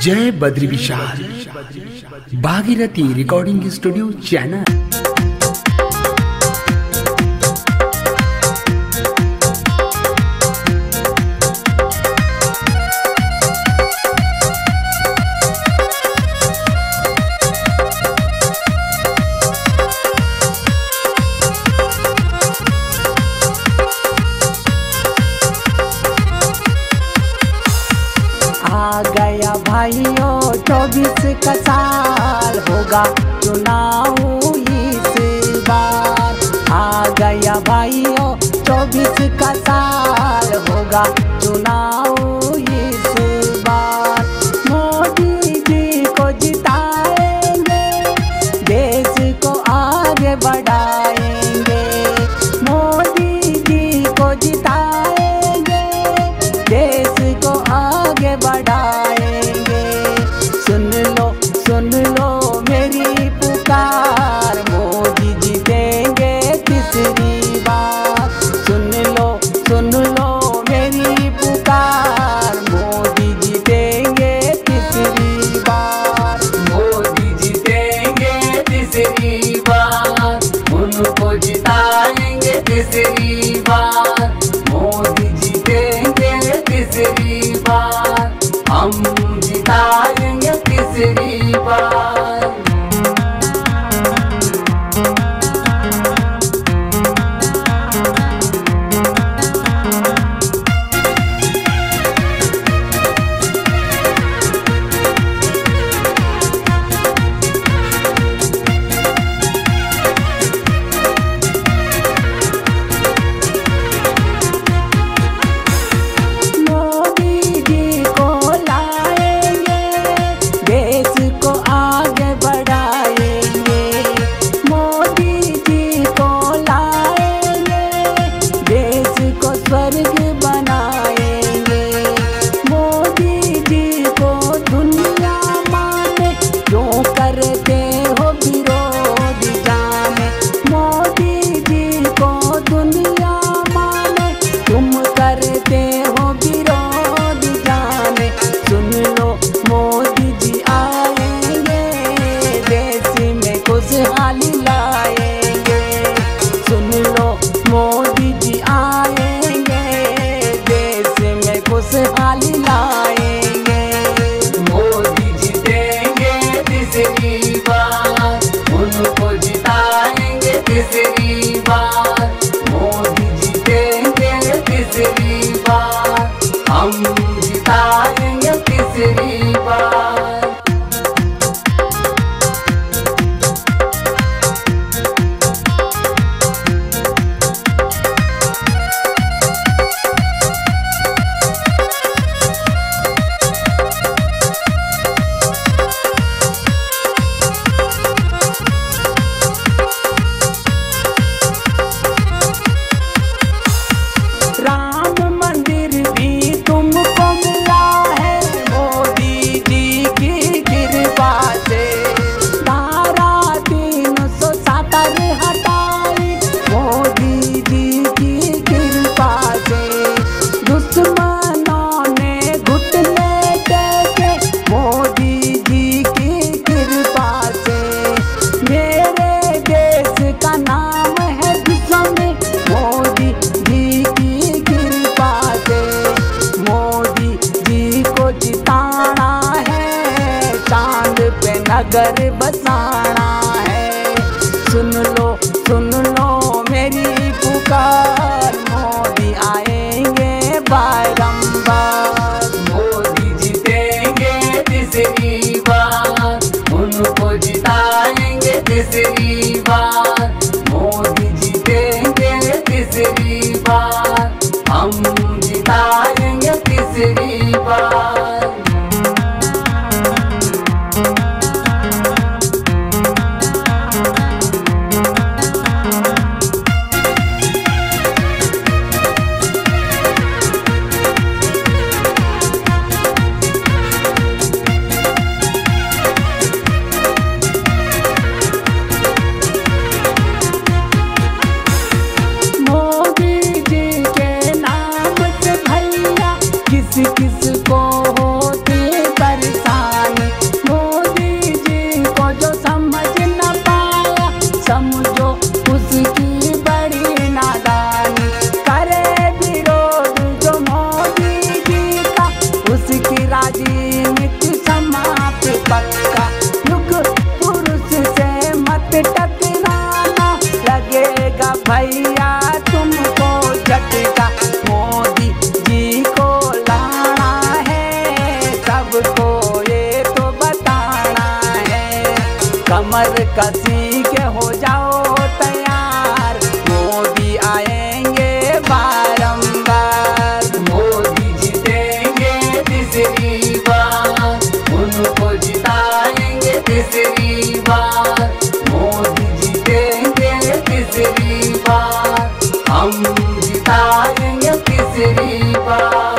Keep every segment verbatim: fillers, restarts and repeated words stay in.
जय Badri Vishal Bhagirathi recording studio channel. आ गया भाइयों चौबीस का साल होगा चुनाव इस बार। आ गया भाइयों चौबीस का साल होगा चुनाव इस बार। मोदी जी को जिताएंगे, देश को आगे बढ़ाएंगे। मोदी जी को जिताएंगे, देश को आगे बढ़ाएंगे। सुन लो सुन लो मेरी पुकार, मोदी जी देंगे तीसरी बार। सुन लो सुन लो मेरी पुकार, मोदी जी देंगे तीसरी बार। मोदी जी देंगे तीसरी बार, उनको जिताएंगे तीसरी बार। मोदी जी देंगे तीसरी बार, हम जिताएंगे तीसरी बार। मोदी जी को लाएंगे, देश को आगे बढ़ाएंगे। मोदी जी को लाएंगे, देश को स्वर्ग बनाएंगे। मोदी जी को दुनिया माने, क्यों करते हो विरोध जाने। मोदी जी को दुनिया माने, तुम करते हो विरोध जाने। सुन लो मोदी जी आएंगे, देश में खुशहाली लाएंगे। सुन लो मोदी जी आएंगे, देश में खुशहाली लाएंगे। मोदी जी देंगे तीसरी बार, उनको जिताएंगे तीसरी बार। मोदी जी देंगे तीसरी बार, हम जिताएंगे तीसरी बार। राम मंदिर भी तुमको मिला है मोदी जी की कृपा से। धारा तीन सौ सत्तर हटाई मोदी जी की कृपा से। दुश्मनों ने घुटने टेके मोदी जी की कृपा से। मेरे देश का नाम है विश्व में मोदी जी की कृपा से। मोदी जी को जिताना है, चांद पे नगर बसाना है। सुन लो सुन लो मेरी पुकार, मोदी आएंगे बारंबार। मोदी जी देंगे तीसरी बार, उनको जिताएंगे तीसरी बार। मोदी जी देंगे तीसरी बार, हम जिताएंगे तीसरी बार। कमर कसी के हो जाओ तैयार, मोदी आएंगे बारंबार। मोदी जीतेंगे तीसरी बार, उनको जिताएंगे तीसरी बार। मोदी जीतेंगे तीसरी बार, हम जिताएंगे तीसरी बार।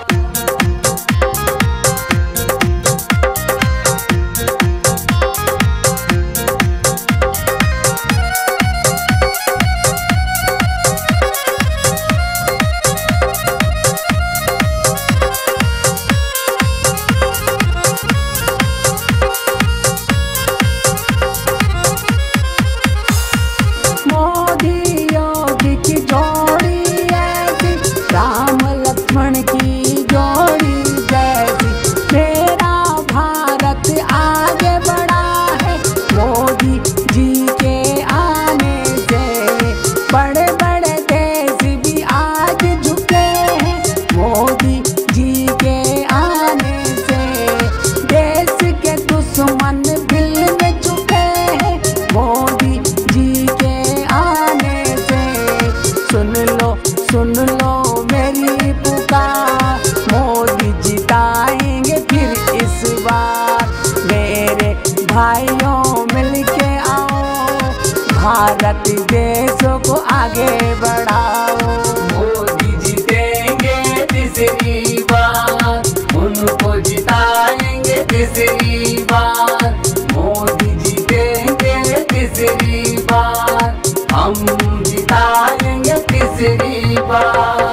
राम लक्ष्मण की जोड़ी जैसी, मेरा भारत आगे बढ़ा है मोदी जी के आने से। बड़े बड़े देश भी आज झुके हैं मोदी जी के आने से। देश के दुश्मन दिल में चुके हैं मोदी जी के आने से। सुन लो सुन लो मेरी पुकार, मोदी जिताएंगे फिर इस बार। मेरे भाइयों मिलके आओ, भारत देश को आगे बढ़ाओ। मोदी जीतेंगे तीसरी बार, उनको जिताएंगे तीसरी बार। मोदी जीतेंगे तीसरी बार, हम जिताएंगे तीसरी बार।